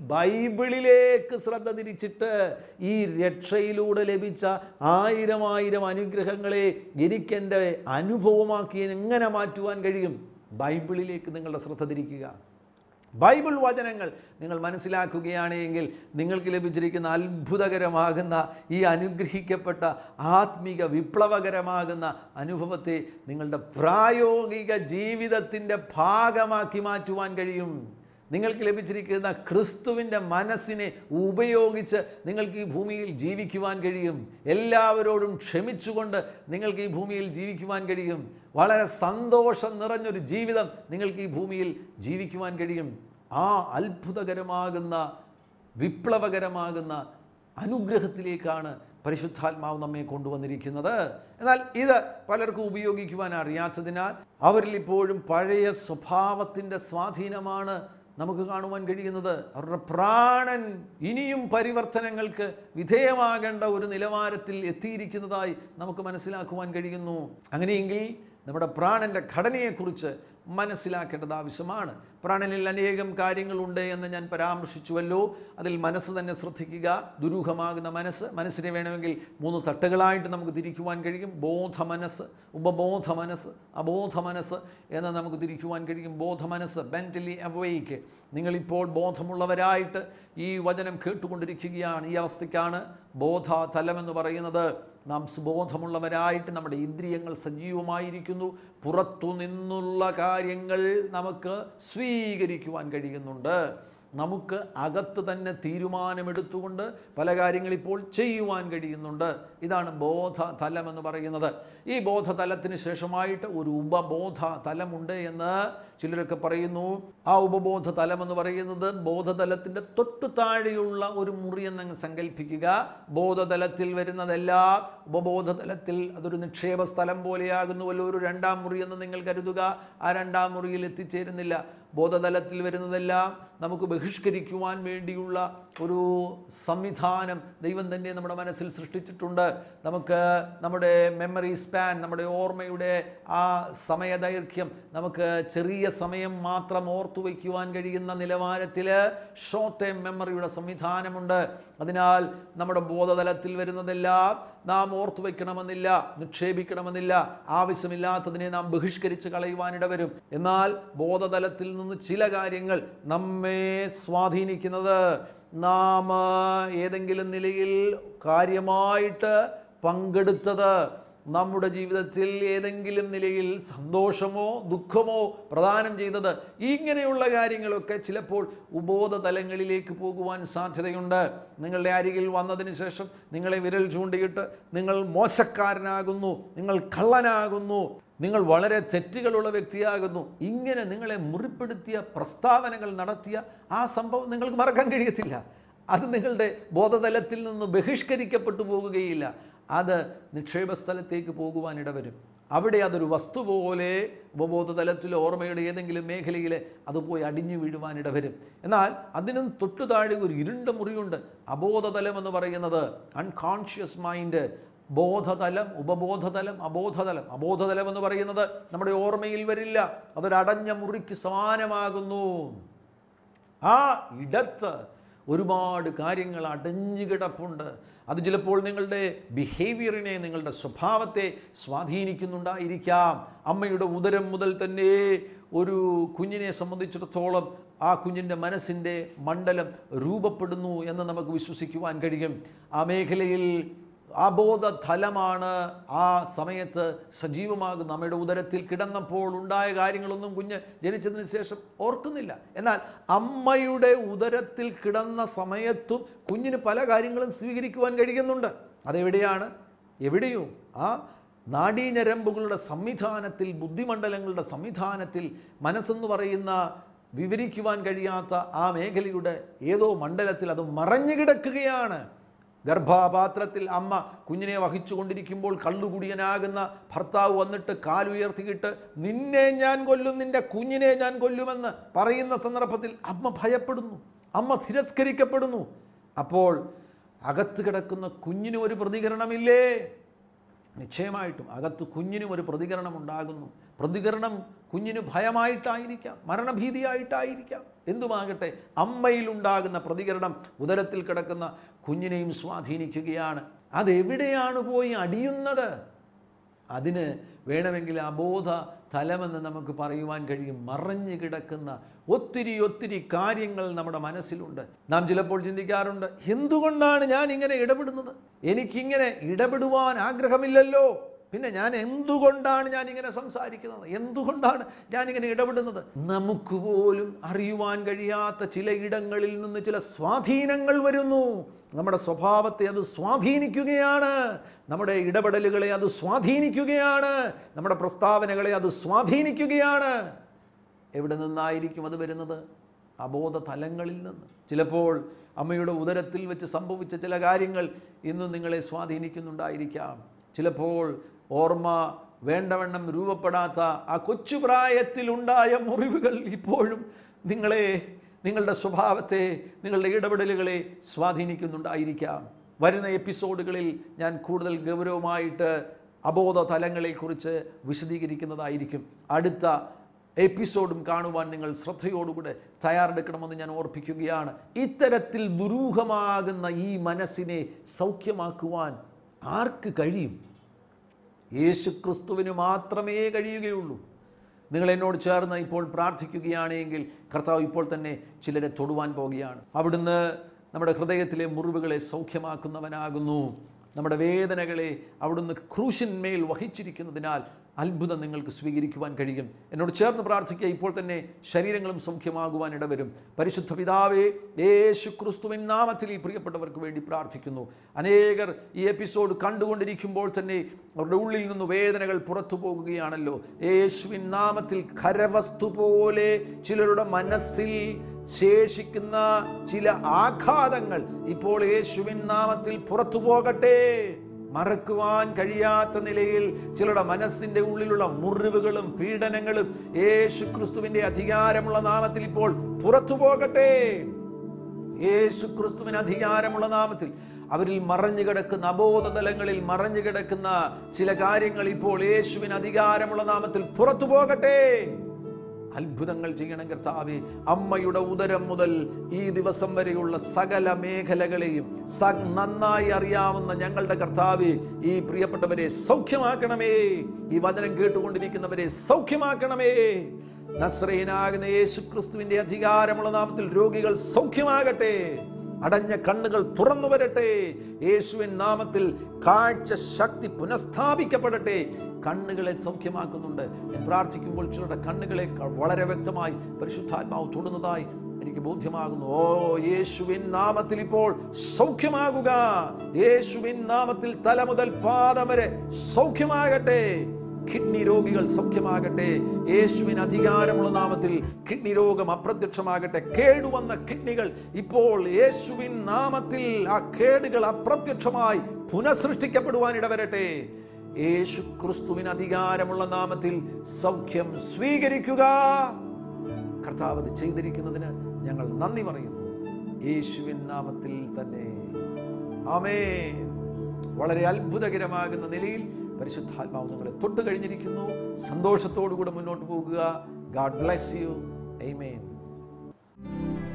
ബൈബിളിലേക്ക് ശ്രദ്ധ തിരിച്ചിട്ട് ഈ രക്ഷയിലൂടെ ലഭിച്ച ആയിരം ആയിരം അനുഗ്രഹങ്ങളെ എനിക്കെൻ്റെ അനുഭവമാക്കി എങ്ങനെ മാറ്റുവാൻ കഴിയും? ബൈബിളിലേക്ക് നിങ്ങളുടെ ശ്രദ്ധ തിരിക്കുക. ബൈബിൾ വചനങ്ങൾ നിങ്ങൾ മനസ്സിലാക്കുകയാണെങ്കിൽ നിങ്ങൾക്ക് ലഭിച്ചിരിക്കുന്ന അത്ഭുതകരമാകുന്ന ഈ അനുഗ്രഹിക്കപ്പെട്ട ആത്മീക വിപ്ലവകരമാകുന്ന അനുഭവത്തെ നിങ്ങളുടെ പ്രായോഗിക ജീവിതത്തിൻ്റെ ഭാഗമാക്കി മാറ്റുവാൻ കഴിയും. നിങ്ങൾക്ക് ലഭിച്ചിരിക്കുന്ന ക്രിസ്തുവിൻ്റെ മനസ്സിനെ ഉപയോഗിച്ച് നിങ്ങൾക്ക് ഈ ഭൂമിയിൽ ജീവിക്കുവാൻ കഴിയും. എല്ലാവരോടും ക്ഷമിച്ചുകൊണ്ട് നിങ്ങൾക്ക് ഈ ഭൂമിയിൽ ജീവിക്കുവാൻ കഴിയും. വളരെ സന്തോഷം നിറഞ്ഞൊരു ജീവിതം നിങ്ങൾക്ക് ഈ ഭൂമിയിൽ ജീവിക്കുവാൻ കഴിയും. ആ അത്ഭുതകരമാകുന്ന വിപ്ലവകരമാകുന്ന അനുഗ്രഹത്തിലേക്കാണ് പരിശുദ്ധാത്മാവ് നമ്മെ കൊണ്ടുവന്നിരിക്കുന്നത്. എന്നാൽ ഇത് പലർക്കും ഉപയോഗിക്കുവാൻ അറിയാത്തതിനാൽ അവരിൽ ഇപ്പോഴും പഴയ സ്വഭാവത്തിൻ്റെ സ്വാധീനമാണ് നമുക്ക് കാണുവാൻ കഴിയുന്നത്. അവരുടെ പ്രാണൻ ഇനിയും പരിവർത്തനങ്ങൾക്ക് വിധേയമാകേണ്ട ഒരു നിലവാരത്തിൽ എത്തിയിരിക്കുന്നതായി നമുക്ക് മനസ്സിലാക്കുവാൻ കഴിയുന്നു. അങ്ങനെയെങ്കിൽ നമ്മുടെ പ്രാണൻ്റെ ഘടനയെക്കുറിച്ച് മനസ്സിലാക്കേണ്ടത് ആവശ്യമാണ്. പ്രാണനിൽ അനേകം കാര്യങ്ങളുണ്ട് എന്ന് ഞാൻ പരാമർശിച്ചുവല്ലോ. അതിൽ മനസ്സ് തന്നെ ശ്രദ്ധിക്കുക. ദുരൂഹമാകുന്ന മനസ്സ്, മനസ്സിനെ വേണമെങ്കിൽ മൂന്ന് തട്ടുകളായിട്ട് നമുക്ക് തിരിക്കുവാൻ കഴിയും. ബോധ മനസ്സ്, ഉപബോധ മനസ്സ്, അബോധ മനസ്സ് എന്ന് നമുക്ക് തിരിക്കുവാൻ കഴിയും. ബോധ മനസ്സ്, മെൻ്റലി അവെയ്ക്ക്. നിങ്ങളിപ്പോൾ ബോധമുള്ളവരായിട്ട് ഈ വചനം കേട്ടുകൊണ്ടിരിക്കുകയാണ്. ഈ അവസ്ഥയ്ക്കാണ് ബോധ തലമെന്ന് പറയുന്നത്. നാം സുബോധമുള്ളവരായിട്ട് നമ്മുടെ ഇന്ദ്രിയങ്ങൾ സജീവമായിരിക്കുന്നു. പുറത്തു നിന്നുള്ള കാര്യങ്ങൾ നമുക്ക് സ്വീകരിക്കുവാൻ കഴിയുന്നുണ്ട്. നമുക്ക് അകത്ത് തന്നെ തീരുമാനമെടുത്തുകൊണ്ട് പല കാര്യങ്ങളിപ്പോൾ ചെയ്യുവാൻ കഴിയുന്നുണ്ട്. ഇതാണ് ബോധ തലമെന്ന് പറയുന്നത്. ഈ ബോധതലത്തിന് ശേഷമായിട്ട് ഒരു ഉപബോധ തലമുണ്ട് എന്ന് ചിലരൊക്കെ പറയുന്നു. ആ ഉപബോധ തലമെന്ന് പറയുന്നത് ബോധതലത്തിൻ്റെ തൊട്ടു താഴെയുള്ള ഒരു മുറി എന്നങ്ങ് സങ്കല്പിക്കുക. ബോധതലത്തിൽ വരുന്നതെല്ലാം ഉപബോധതലത്തിൽ അതൊരു നിക്ഷേപ സ്ഥലം പോലെയാകുന്നുവല്ലോ ഒരു രണ്ടാം മുറി എന്ന് നിങ്ങൾ കരുതുക. ആ രണ്ടാം മുറിയിൽ എത്തിച്ചേരുന്നില്ല. ബോധതലത്തിൽ വരുന്നതെല്ലാം നമുക്ക് ബഹിഷ്കരിക്കുവാൻ വേണ്ടിയുള്ള ഒരു സംവിധാനം ദൈവം തന്നെ നമ്മുടെ മനസ്സിൽ സൃഷ്ടിച്ചിട്ടുണ്ട്. നമുക്ക് നമ്മുടെ മെമ്മറി സ്പാൻ, നമ്മുടെ ഓർമ്മയുടെ ആ സമയദൈർഘ്യം നമുക്ക് ചെറിയ സമയം മാത്രം ഓർത്തു വയ്ക്കുവാൻ കഴിയുന്ന നിലവാരത്തിൽ ഷോർട്ട് ടൈം മെമ്മറിയുടെ സംവിധാനമുണ്ട്. അതിനാൽ നമ്മുടെ ബോധതലത്തിൽ വരുന്നതെല്ലാം നാം ഓർത്തു വയ്ക്കണമെന്നില്ല, നിക്ഷേപിക്കണമെന്നില്ല. ആവശ്യമില്ലാത്തതിനെ നാം ബഹിഷ്കരിച്ച് കളയുവാനിട വരും. എന്നാൽ ബോധതലത്തിൽ നിന്ന് ചില കാര്യങ്ങൾ നമ്മെ സ്വാധീനിക്കുന്നത്, നാം ഏതെങ്കിലും നിലയിൽ കാര്യമായിട്ട് പങ്കെടുത്തത്, നമ്മുടെ ജീവിതത്തിൽ ഏതെങ്കിലും നിലയിൽ സന്തോഷമോ ദുഃഖമോ പ്രദാനം ചെയ്തത്, ഇങ്ങനെയുള്ള കാര്യങ്ങളൊക്കെ ചിലപ്പോൾ ഉബോധ തലങ്ങളിലേക്ക് പോകുവാൻ സാധ്യതയുണ്ട്. നിങ്ങളുടെ അരികിൽ വന്നതിന് ശേഷം നിങ്ങളെ വിരൽ ചൂണ്ടിയിട്ട് നിങ്ങൾ മോശക്കാരനാകുന്നു, നിങ്ങൾ കള്ളനാകുന്നു, നിങ്ങൾ വളരെ തെറ്റുകളുള്ള വ്യക്തിയാകുന്നു, ഇങ്ങനെ നിങ്ങളെ മുറിപ്പെടുത്തിയ പ്രസ്താവനകൾ നടത്തിയ ആ സംഭവം നിങ്ങൾക്ക് മറക്കാൻ കഴിയത്തില്ല. അത് നിങ്ങളുടെ ബോധതലത്തിൽ നിന്ന് ബഹിഷ്കരിക്കപ്പെട്ടു പോകുകയില്ല. അത് നിക്ഷേപസ്ഥലത്തേക്ക് പോകുവാൻ ഇടവരും. അവിടെ അതൊരു വസ്തു പോലെ ഉപബോധതലത്തിൽ ഓർമ്മയുടെ ഏതെങ്കിലും മേഖലയിൽ അത് പോയി അടിഞ്ഞു വീഴുവാൻ ഇടവരും. എന്നാൽ അതിനും തൊട്ടു താഴെ ഒരു ഇരുണ്ട മുറിയുണ്ട്. അബോധതലം എന്ന് പറയുന്നത് അൺകോൺഷ്യസ് മൈൻഡ്. ബോധതലം, ഉപബോധതലം, അബോധതലം. അബോധതലം എന്ന് പറയുന്നത് നമ്മുടെ ഓർമ്മയിൽ വരില്ല. അതൊരടഞ്ഞ മുറിക്ക് സമാനമാകുന്നു. ആ ഇടത്ത് ഒരുപാട് കാര്യങ്ങൾ അടഞ്ഞു കിടപ്പുണ്ട്. അത് ചിലപ്പോൾ നിങ്ങളുടെ ബിഹേവിയറിനെ, നിങ്ങളുടെ സ്വഭാവത്തെ സ്വാധീനിക്കുന്നുണ്ടായിരിക്കാം. അമ്മയുടെ ഉദരം മുതൽ തന്നെ ഒരു കുഞ്ഞിനെ സംബന്ധിച്ചിടത്തോളം ആ കുഞ്ഞിൻ്റെ മനസ്സിൻ്റെ മണ്ഡലം രൂപപ്പെടുന്നു എന്ന് നമുക്ക് വിശ്വസിക്കുവാൻ കഴിയും. ആ മേഖലയിൽ അബോധതലമാണ് ആ സമയത്ത് സജീവമാകുന്ന. അമ്മയുടെ ഉദരത്തിൽ കിടന്നപ്പോൾ ഉണ്ടായ കാര്യങ്ങളൊന്നും കുഞ്ഞ് ജനിച്ചതിന് ശേഷം ഓർക്കുന്നില്ല. എന്നാൽ അമ്മയുടെ ഉദരത്തിൽ കിടന്ന സമയത്തും കുഞ്ഞിന് പല കാര്യങ്ങളും സ്വീകരിക്കുവാൻ കഴിയുന്നുണ്ട്. അതെവിടെയാണ്? എവിടെയോ ആ നാഡീഞരമ്പുകളുടെ സംവിധാനത്തിൽ, ബുദ്ധിമണ്ഡലങ്ങളുടെ സംവിധാനത്തിൽ, മനസ്സെന്ന് പറയുന്ന വിവരിക്കുവാൻ കഴിയാത്ത ആ മേഖലയുടെ ഏതോ മണ്ഡലത്തിൽ അത് മറഞ്ഞു കിടക്കുകയാണ്. ഗർഭപാത്രത്തിൽ അമ്മ കുഞ്ഞിനെ വഹിച്ചു കൊണ്ടിരിക്കുമ്പോൾ കള്ളുകുടിയനാകുന്ന ഭർത്താവ് വന്നിട്ട് കാലുയർത്തിയിട്ട് നിന്നെ ഞാൻ കൊല്ലും, നിന്റെ കുഞ്ഞിനെ ഞാൻ കൊല്ലുമെന്ന് പറയുന്ന സന്ദർഭത്തിൽ അമ്മ ഭയപ്പെടുന്നു, അമ്മ തിരസ്കരിക്കപ്പെടുന്നു. അപ്പോൾ അകത്ത് കിടക്കുന്ന കുഞ്ഞിന് ഒരു പ്രതികരണമില്ലേ? നിശ്ചയമായിട്ടും അകത്ത് കുഞ്ഞിനും ഒരു പ്രതികരണം ഉണ്ടാകുന്നു. പ്രതികരണം കുഞ്ഞിന് ഭയമായിട്ടായിരിക്കാം, മരണഭീതിയായിട്ടായിരിക്കാം, എന്തുമാകട്ടെ അമ്മയിലുണ്ടാകുന്ന പ്രതികരണം ഉദരത്തിൽ കിടക്കുന്ന കുഞ്ഞിനെയും സ്വാധീനിക്കുകയാണ്. അതെവിടെയാണ് പോയി അടിയുന്നത്? അതിന് വേണമെങ്കിൽ അബോധ തലമെന്ന് നമുക്ക് പറയുവാൻ കഴിയും. മറഞ്ഞു കിടക്കുന്ന ഒത്തിരി ഒത്തിരി കാര്യങ്ങൾ നമ്മുടെ മനസ്സിലുണ്ട്. നാം ചിലപ്പോൾ ചിന്തിക്കാറുണ്ട്, എന്തുകൊണ്ടാണ് ഞാൻ ഇങ്ങനെ ഇടപെടുന്നത്? എനിക്കിങ്ങനെ ഇടപെടുവാൻ ആഗ്രഹമില്ലല്ലോ, പിന്നെ ഞാൻ എന്തുകൊണ്ടാണ് ഞാനിങ്ങനെ സംസാരിക്കുന്നത്? എന്തുകൊണ്ടാണ് ഞാനിങ്ങനെ ഇടപെടുന്നത്? നമുക്ക് പോലും അറിയുവാൻ കഴിയാത്ത ചില ഇടങ്ങളിൽ നിന്ന് ചില സ്വാധീനങ്ങൾ വരുന്നു. നമ്മുടെ സ്വഭാവത്തെ അത് സ്വാധീനിക്കുകയാണ്, നമ്മുടെ ഇടപെടലുകളെ അത് സ്വാധീനിക്കുകയാണ്, നമ്മുടെ പ്രസ്താവനകളെ അത് സ്വാധീനിക്കുകയാണ്. എവിടെ നിന്നായിരിക്കും അത് വരുന്നത്? അബോധ തലങ്ങളിൽ നിന്ന്. ചിലപ്പോൾ അമ്മയുടെ ഉദരത്തിൽ വെച്ച് സംഭവിച്ച ചില കാര്യങ്ങൾ ഇന്നും നിങ്ങളെ സ്വാധീനിക്കുന്നുണ്ടായിരിക്കാം. ചിലപ്പോൾ ഓർമ്മ വേണ്ടവണ്ണം രൂപപ്പെടാത്ത ആ കൊച്ചുപ്രായത്തിലുണ്ടായ മുറിവുകൾ ഇപ്പോഴും നിങ്ങളെ, നിങ്ങളുടെ സ്വഭാവത്തെ, നിങ്ങളുടെ ഇടപെടലുകളെ സ്വാധീനിക്കുന്നുണ്ടായിരിക്കാം. വരുന്ന എപ്പിസോഡുകളിൽ ഞാൻ കൂടുതൽ ഗൗരവമായിട്ട് അബോധ തലങ്ങളെക്കുറിച്ച് വിശദീകരിക്കുന്നതായിരിക്കും. അടുത്ത എപ്പിസോഡും കാണുവാൻ നിങ്ങൾ ശ്രദ്ധയോടുകൂടെ തയ്യാറെടുക്കണമെന്ന് ഞാൻ ഓർപ്പിക്കുകയാണ്. ഇത്തരത്തിൽ ദുരൂഹമാകുന്ന ഈ മനസ്സിനെ സൗഖ്യമാക്കുവാൻ ആർക്ക് കഴിയും? യേശുക്രിസ്തുവിന് മാത്രമേ കഴിയുകയുള്ളൂ. നിങ്ങൾ എന്നോട് ചേർന്ന് ഇപ്പോൾ പ്രാർത്ഥിക്കുകയാണെങ്കിൽ കർത്താവ് ഇപ്പോൾ തന്നെ ചിലരെ തൊടുവാൻ പോകുകയാണ്. അവിടുന്ന് നമ്മുടെ ഹൃദയത്തിലെ മുറിവുകളെ സൗഖ്യമാക്കുന്നവനാകുന്നു. നമ്മുടെ വേദനകളെ അവിടുന്ന് ക്രൂശിന്മേൽ വഹിച്ചിരിക്കുന്നതിനാൽ അത്ഭുതം നിങ്ങൾക്ക് സ്വീകരിക്കുവാൻ കഴിയും. എന്നോട് ചേർന്ന് പ്രാർത്ഥിക്കുക. ഇപ്പോൾ തന്നെ ശരീരങ്ങളും സൗഖ്യമാകുവാൻ ഇടവരും. പരിശുദ്ധ പിതാവേ, യേശു ക്രിസ്തുവിൻ നാമത്തിൽ ഈ പ്രിയപ്പെട്ടവർക്ക് വേണ്ടി പ്രാർത്ഥിക്കുന്നു. അനേകർ ഈ എപ്പിസോഡ് കണ്ടുകൊണ്ടിരിക്കുമ്പോൾ തന്നെ അവരുടെ ഉള്ളിൽ നിന്ന് വേദനകൾ പുറത്തു പോകുകയാണല്ലോ. യേശുവിൻ നാമത്തിൽ ഖരവസ്തു പോലെ ചിലരുടെ മനസ്സിൽ ശേഷിക്കുന്ന ചില ആഘാതങ്ങൾ ഇപ്പോൾ യേശുവിൻ നാമത്തിൽ പുറത്തു പോകട്ടെ. മറക്കുവാൻ കഴിയാത്ത നിലയിൽ ചിലരുടെ മനസ്സിന്റെ ഉള്ളിലുള്ള മുറിവുകളും പീഡനങ്ങളും യേശു ക്രിസ്തുവിന്റെ അധികാരമുള്ള നാമത്തിൽ ഇപ്പോൾ പുറത്തു പോകട്ടെ. യേശു ക്രിസ്തുവിന് അധികാരമുള്ള നാമത്തിൽ അവരിൽ മറഞ്ഞു കിടക്കുന്ന അബോധതലങ്ങളിൽ മറഞ്ഞു കിടക്കുന്ന ചില കാര്യങ്ങൾ ഇപ്പോൾ യേശുവിന് അധികാരമുള്ള നാമത്തിൽ പുറത്തു പോകട്ടെ. അത്ഭുതങ്ങൾ ചെയ്യണം കർത്താവേ. അമ്മയുടെ ഉദരം മുതൽ ഈ ദിവസം വരെയുള്ള സകല മേഖലകളെയും നന്നായി അറിയാവുന്ന ഞങ്ങളുടെ കർത്താവേ, ഈ പ്രിയപ്പെട്ടവരെ സൗഖ്യമാക്കണമേ. ഈ വചനം കേട്ടുകൊണ്ടിരിക്കുന്നവരെ സൗഖ്യമാക്കണമേ. നസ്രയനാകുന്ന യേശു ക്രിസ്തുവിന്റെ അധികാരമുള്ള നാമത്തിൽ രോഗികൾ സൗഖ്യമാകട്ടെ. അടഞ്ഞ കണ്ണുകൾ തുറന്നു വരട്ടെ. യേശുവിൻ നാമത്തിൽ കാഴ്ച ശക്തി പുനഃസ്ഥാപിക്കപ്പെടട്ടെ. കണ്ണുകളെ സൗഖ്യമാക്കുന്നുണ്ട്. ഞാൻ പ്രാർത്ഥിക്കുമ്പോൾ ചിലരുടെ കണ്ണുകളെ വളരെ വ്യക്തമായി പരിശുദ്ധാത്മാവ് തൊടുന്നതായി എനിക്ക് ബോധ്യമാകുന്നു. ഓ യേശുവിൻ നാമത്തിൽ ഇപ്പോൾ സൗഖ്യമാകുക. യേശുവിൻ നാമത്തിൽ തല മുതൽ പാദം വരെ സൗഖ്യമാകട്ടെ. കിഡ്നി രോഗികൾ സൗഖ്യമാകട്ടെ. യേശുവിന് അധികാരമുള്ള നാമത്തിൽ കിഡ്നി രോഗം അപ്രത്യക്ഷമാകട്ടെ. കേടുവന്ന കിഡ്നികൾ ഇപ്പോൾ യേശുവിൻ നാമത്തിൽ ആ കേടുകൾ അപ്രത്യക്ഷമായി പുനഃസൃഷ്ടിക്കപ്പെടുവാൻ ഇടവരട്ടെ. യേശു ക്രിസ്തുവിന് അധികാരമുള്ള നാമത്തിൽ സൗഖ്യം സ്വീകരിക്കുക. കർത്താവ് അത് ചെയ്തിരിക്കുന്നതിന് ഞങ്ങൾ നന്ദി പറയുന്നു. യേശുവിൻ നാമത്തിൽ തന്നെ ആമേൻ. വളരെ അത്ഭുതകരമാകുന്ന നിലയിൽ പരിശുദ്ധാത്മാവ് നിങ്ങളെ തൊട്ട് കഴിഞ്ഞിരിക്കുന്നു. സന്തോഷത്തോടുകൂടെ മുന്നോട്ട് പോകുക. God bless you. ആമേൻ.